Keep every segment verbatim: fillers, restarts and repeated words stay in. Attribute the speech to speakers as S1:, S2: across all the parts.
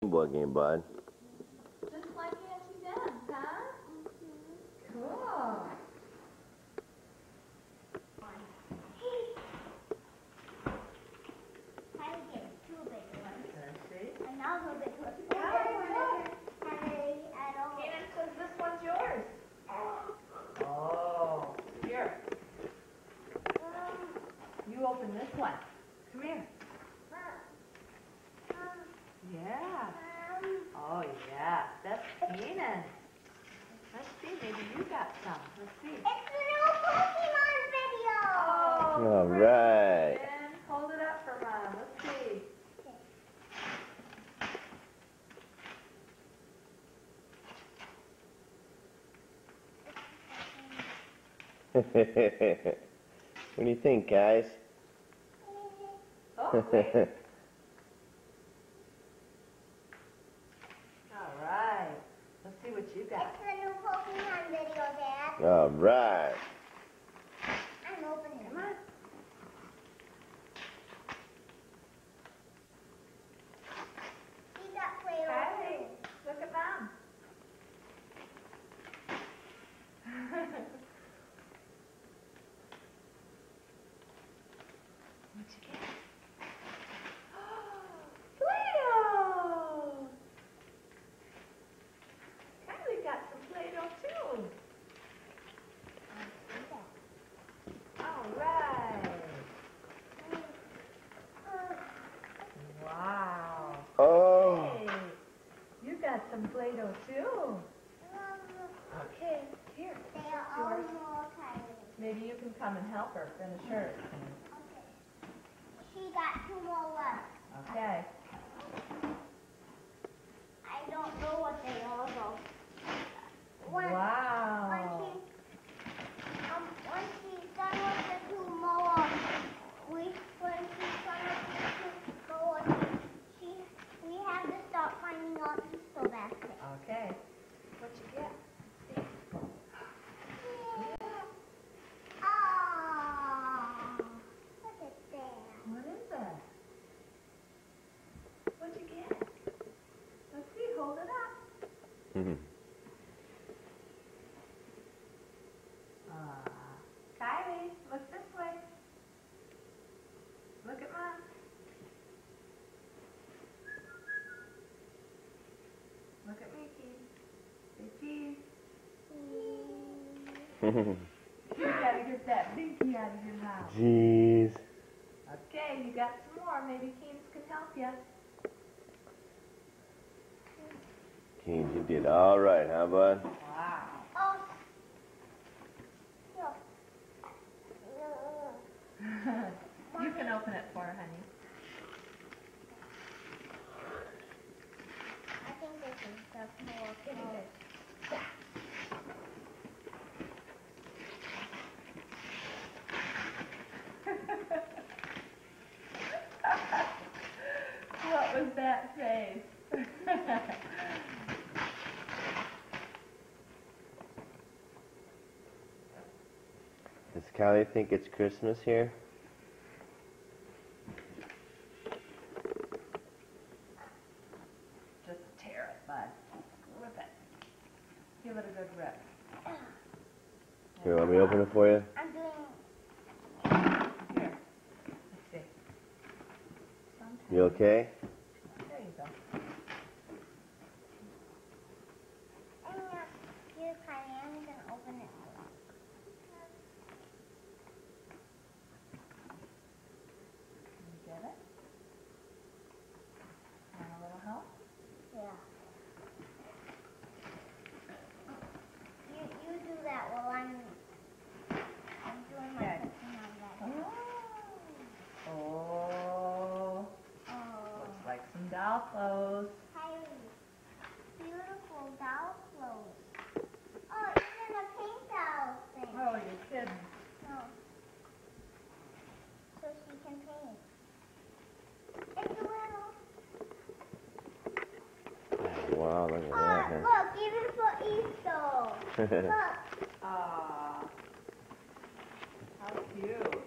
S1: Boy game, bud.
S2: Just like Auntie Ben's, huh? Mm-hmm. Cool.
S3: Harry gets two big ones.
S2: Let's see.
S3: Another big one. Harry, I don't.
S2: Kenan says this one's yours. Oh, here.
S3: Um,
S2: You open this one. Come here.
S3: um,
S2: Yeah.
S3: um,
S2: Oh, yeah. That's Kenan. Let's see. Maybe you got some. Let's see.
S3: it's the new Pokemon video.
S2: Oh,
S1: All
S2: great.
S1: right.
S2: Ben, hold it up for Mom. Let's see.
S1: What do you think, guys?
S2: Oh, great. All right. Let's see what you got.
S3: It's the new Pokemon video, Dad.
S1: All right.
S3: I'm opening it.
S2: Come on.
S3: He got Play-Doh
S2: Kylie,
S3: too.
S2: look at Mom. What'd you get? Play-Doh! Kylie got some Play-Doh too. All right. Wow.
S1: Oh.
S2: Hey, you got some Play-Doh too. Okay, here.
S3: They
S2: this
S3: are
S2: is
S3: all
S2: yours.
S3: more tiny.
S2: Maybe you can come and help her finish hers.
S3: Okay. She got two more left.
S2: Okay.
S3: I don't know what they are though. When,
S2: Wow.
S3: when she, um, when she's done with the two more, we, when she's done with the two more, she, we have to start finding our pistol basket.
S2: Okay. What you get?
S3: Oh, look at that.
S2: What is that? What'd you get? Let's see. Hold it up.
S1: Mhm.
S2: Ah, Kylie, look this way. Look at Mom. Look at me, Keith. Say cheese. You gotta get that binky out of your mouth.
S1: Jeez.
S2: Okay, you got some more. Maybe Keens can help you.
S1: Keens, you did all right, huh, bud?
S2: Wow.
S3: Oh, no.
S2: You can open it for her, honey.
S3: I think this is the more
S2: Give me
S3: color.
S2: this. What was that face?
S1: Does Callie think it's Christmas here?
S2: Just tear it, bud. Rip it. Give it a good rip.
S1: Here, let me open it for you.
S3: I'm doing.
S2: Here. Let's see. Sometimes.
S1: You okay?
S2: There you go.
S3: I'm gonna. Here, Kylie, I'm gonna open it.
S2: You get it? Want a little help?
S3: Yeah. You you do that while I'm. I'm doing my
S2: Okay.
S3: cooking on that.
S2: Oh. Oh.
S3: Oh.
S2: Looks like some doll clothes.
S3: Kylie, beautiful doll clothes. Oh, even a pink doll thing.
S2: Oh, you're kidding.
S3: No. So she can paint. It's a little.
S1: Wow, look at
S3: Oh,
S1: that, huh?
S3: look, even for Easter. Look.
S2: Aw. How cute.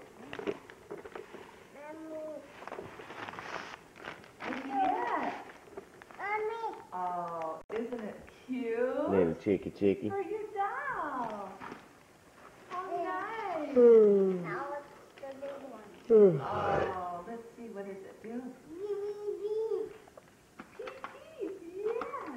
S3: Mommy.
S2: What did you get?
S3: Mommy.
S2: Oh, isn't it cute?
S1: Little cheeky cheeky.
S2: For your doll. Oh, nice.
S3: Now it's the big one.
S2: Oh, let's see, what does it do?
S3: Beep, beep,
S2: Beep, beep, yeah.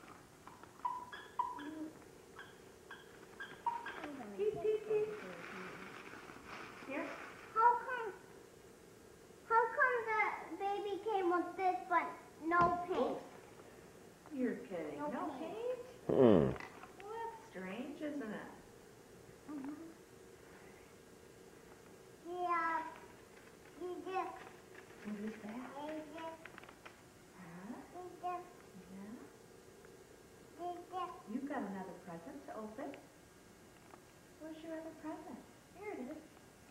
S2: Beep, beep, beep. Here.
S3: How come, how come the baby came with this but no paint?
S2: You're kidding.
S3: No
S2: No
S3: paint.
S2: paint?
S1: Hmm.
S2: Well, that's strange, isn't it?
S3: Yeah, you just,
S2: What is that?
S3: you just,
S2: Huh?
S3: you just,
S2: Yeah.
S3: you just.
S2: You've got another present to open. Where's your other present? Here it is.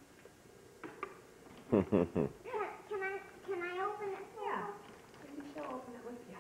S3: Can, can I, can I open it?
S2: Yeah. Maybe she'll open it with you.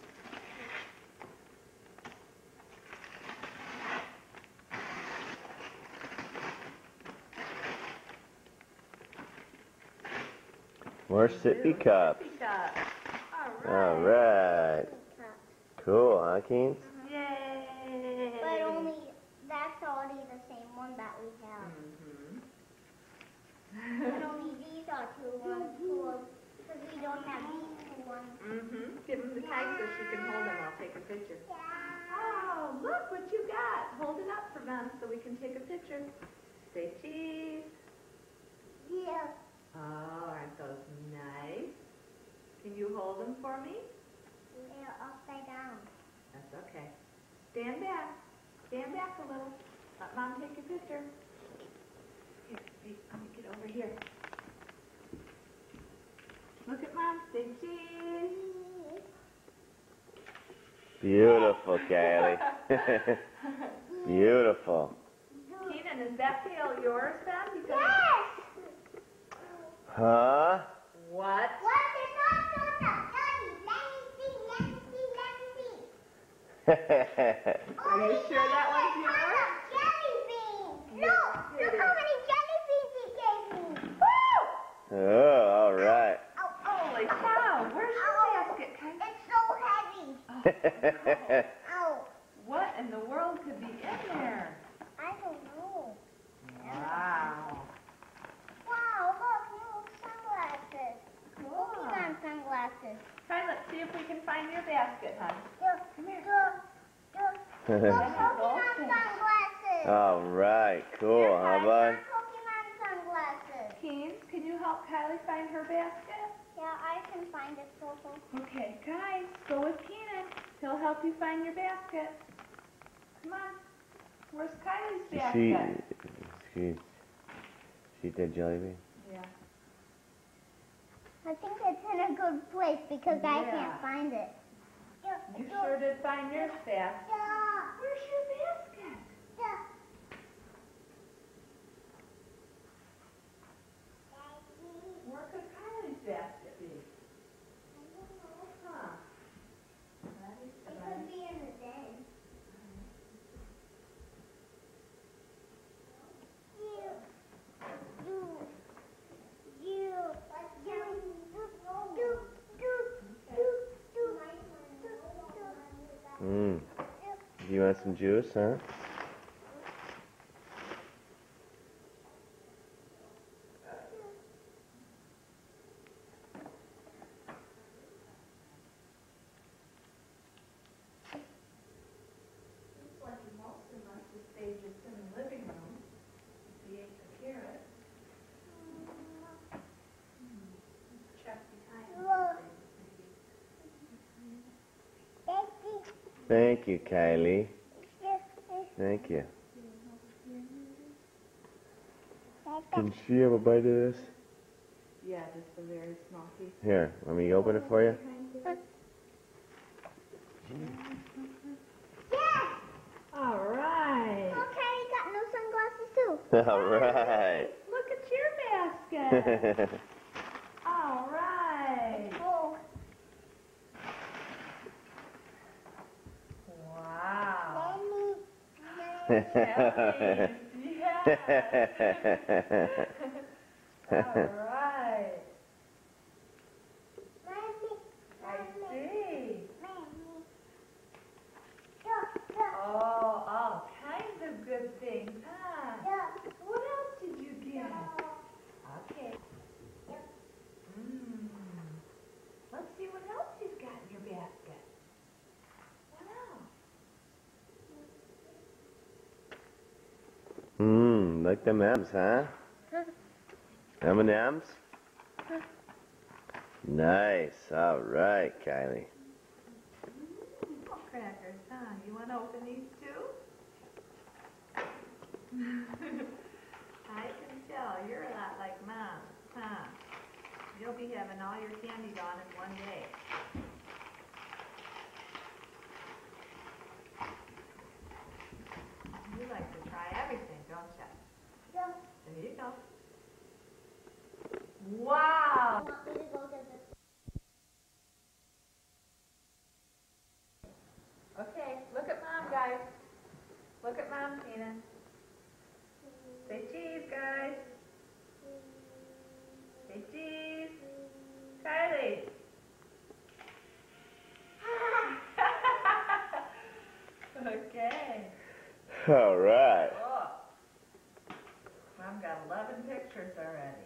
S1: More sippy cups.
S2: Sippy cups. All
S1: All
S2: right.
S1: right. Cool, huh, Keens?
S2: Yay.
S3: But only, that's already the same one that we have.
S2: Mm-hmm.
S3: But only these are two ones, because we don't have these two ones.
S2: Mm-hmm. Give him the tag so she can hold him. I'll take a picture.
S3: Yeah.
S2: Oh, look what you got. Hold it up for Mom so we can take a picture. Say cheese.
S3: Yeah.
S2: Oh, aren't those nice? Can you hold them for me?
S3: They're upside down.
S2: That's okay. Stand back. Stand back a little. Let Mom take a picture. Here, wait, let me get over here. Look at Mom. Say cheese.
S1: Beautiful, Kylie. Beautiful.
S2: Keenan, is that pail yours then? Because
S3: Yes!
S1: Huh?
S2: What?
S3: What is not so tough? Let me see, let me see, let me see.
S2: Are you sure that one's yours?
S3: Jelly beans. No,
S2: Yes,
S3: look
S2: it
S3: how
S2: is.
S3: many jelly beans he gave me. Woo!
S1: Oh, all right.
S3: Oh,
S2: Holy cow. Where's your basket, Kate?
S3: it's so heavy. Ow.
S2: What in the world could be in there?
S3: I don't know.
S2: Wow.
S3: Wow, look, new sunglasses.
S2: Cool.
S3: Pokemon sunglasses.
S2: Try, let's see if we can find your basket, hon.
S3: The,
S2: Come here.
S3: the, the, the Pokemon sunglasses.
S1: All right, cool, huh, bud?
S3: Pokemon sunglasses.
S2: Keens, can you help Kylie find her basket?
S3: Yeah, I can find it, Coco.
S2: Okay, guys, go with Keenan. He'll help you find your basket. Come on. Where's Kylie's
S1: She,
S2: basket?
S1: she, she did jelly bean?
S2: Yeah.
S3: I think it's in a good place because I
S2: Yeah.
S3: can't find it.
S2: You sure did find yours fast.
S3: Yeah.
S2: Where's your basket?
S3: Yeah.
S2: Where could Kylie's basket be? Huh.
S3: It could be in the den. You, you, you, you, do, do, do, do, do, do,
S1: Mmm. Do you want some juice, huh?
S2: Looks like most of us just stay just in the living room. We ate the carrot. Check behind.
S1: Thank you, Kylie. Thank you. Can she have a bite of this?
S2: Yeah, just a very small piece.
S1: Here, let me open it for you.
S3: Yes!
S2: All right.
S3: Okay, you got no sunglasses too.
S1: All right.
S2: Look at your basket. All right.
S3: Oh,
S2: Wow.
S3: let me,
S2: Jellies, yeah. All right.
S3: let me,
S2: I
S3: let me,
S2: see.
S3: let me.
S1: like them M's, huh? M and M's? Nice. All right, Kylie.
S2: Oh, crackers, huh? You want to open these too? I can tell. You're a lot like Mom, huh? You'll be having all your candy gone in one day. You like to try everything, don't you?
S3: Yeah.
S2: There you go. Wow!
S3: Want me to go to the
S2: Okay, look at Mom, guys. Look at Mom, Tina. Say cheese, guys. Say cheese. Kylie. Okay.
S1: All right.
S2: Oh. Mom got eleven pictures already.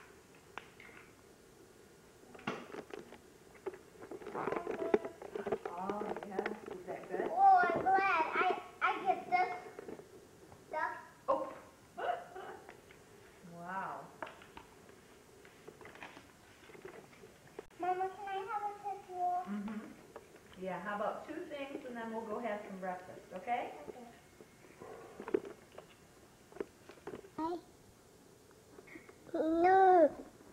S2: Oh, yeah. Is that good?
S3: Oh, I'm glad. I I get this stuff.
S2: Oh. Wow.
S3: Mama, can I have a picture?
S2: Mm-hmm. Yeah, how about two things and then we'll go have some breakfast, okay?
S3: Okay. No.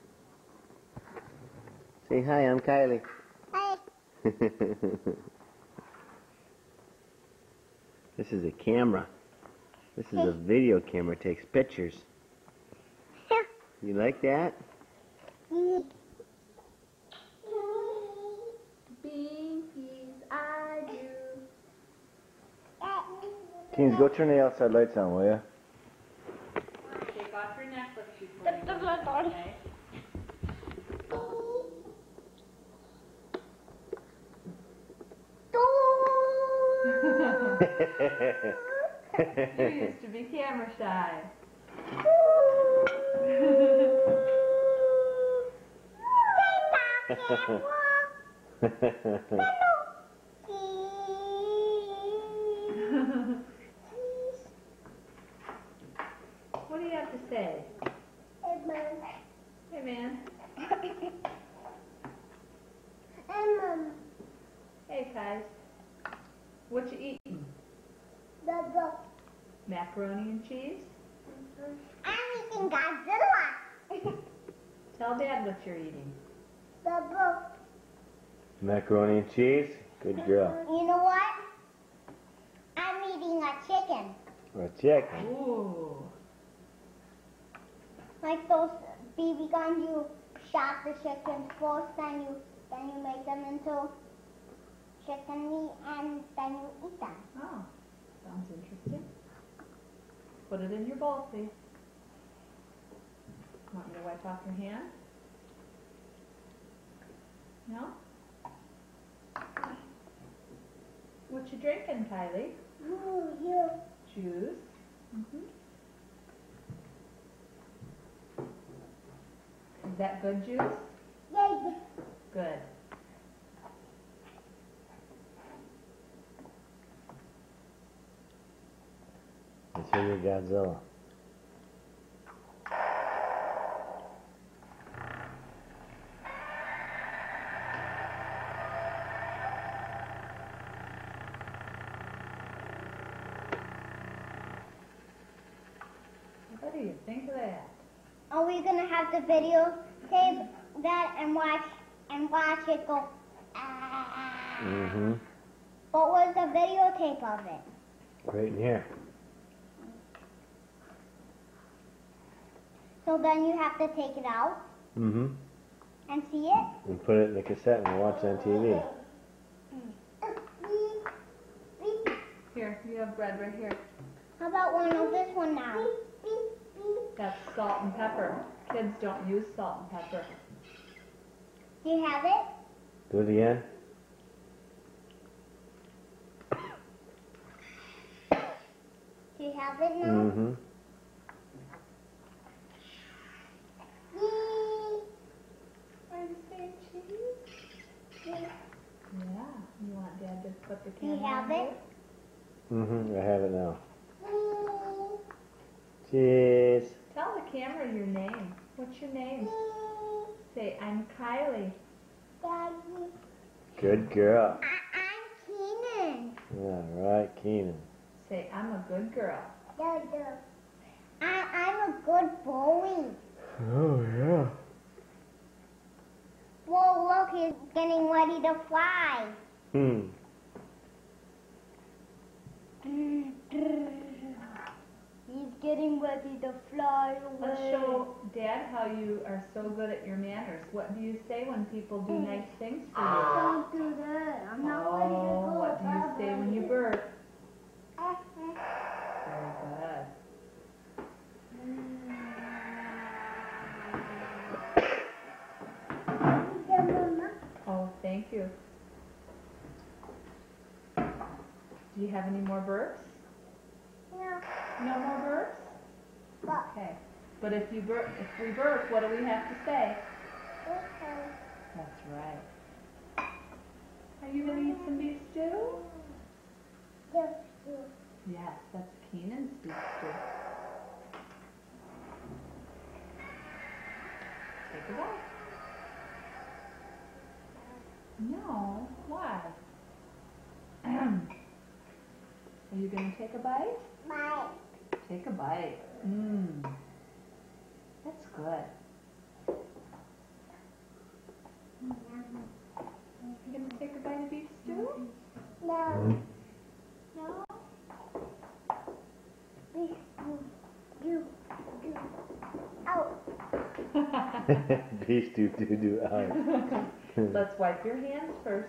S1: Say hi, I'm Kylie.
S3: Hi.
S1: This is a camera. This is a video camera. It takes pictures. You like that?
S2: Binkies, I do.
S1: Kings, go turn the outside lights on, will you?
S2: Take off your necklace before you go, okay? You used to be camera shy. What do you have to say? Hey, man. Hey, guys. What you eating? Macaroni and cheese?
S3: I'm eating Godzilla.
S2: Tell Dad what you're eating.
S3: The book.
S1: Macaroni and cheese? Good girl.
S3: You know what? I'm eating a chicken.
S1: Or chicken.
S2: Ooh.
S3: Like those B B guns, you shot the chickens first, then you then you make them into chicken meat, and then you eat them.
S2: Oh, sounds interesting. Put it in your bowl, please. Want me to wipe off your hand? No? What you drinking, Kylie?
S3: Ooh, you.
S2: Juice. Mm-hmm. Is that good juice?
S3: Yeah, yeah.
S2: Good.
S1: Let's hear your Godzilla.
S2: What do you think of that?
S3: Are we gonna have the video tape that and watch and watch it go? Ah.
S1: Mm-hmm.
S3: What was the videotape of it?
S1: Right in here.
S3: So then you have to take it out
S1: Mm-hmm.
S3: and see it.
S1: And put it in the cassette and watch on T V.
S2: Here, you have bread right here.
S3: How about one of this one now?
S2: That's salt and pepper. Kids don't use salt and pepper.
S3: Do you have it?
S1: Do it again.
S3: Do you have it now?
S1: Mm-hmm.
S2: Are you saying cheese? Yeah. You want Dad to put the
S3: Do you
S2: camera
S3: have
S2: on
S3: it?
S2: here?
S1: Mm-hmm. I have it now. Cheers.
S2: Tell the camera your name. What's your name? Say, I'm Kylie.
S3: Daddy.
S1: Good girl.
S3: I, I'm Keenan.
S1: All right, Keenan.
S2: Say, I'm a good girl.
S3: Dada. I, I'm a good boy.
S1: Oh, yeah.
S3: Whoa, look, he's getting ready to fly.
S1: Hmm.
S3: He's getting ready to fly
S2: Let's
S3: away.
S2: show Dad how you are so good at your manners. What do you say when people do nice things for you?
S3: Don't do that. I'm not ready to
S2: Oh,
S3: go.
S2: what do you say when you burp?
S3: Uh,
S2: Very good.
S3: Yeah, Mama.
S2: Oh, thank you. Do you have any more burps?
S3: No,
S2: No more burps?
S3: but
S2: Okay. But if you burp, if we burp, what do we have to say?
S3: okay.
S2: That's right. Are you gonna eat some beef stew?
S3: Just do.
S2: Yes, that's Keenan's beef stew. Take a bite. No, why? Are you gonna take a bite?
S3: Bye.
S2: Take a bite. Mmm. That's good. You gonna take a bite of beef stew?
S3: No. No. We, you, you, you. Out.
S1: Beef stew do do out.
S2: Let's wipe your hands first.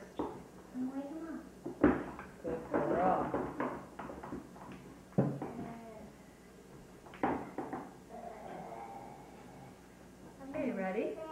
S2: Good girl. Are you ready?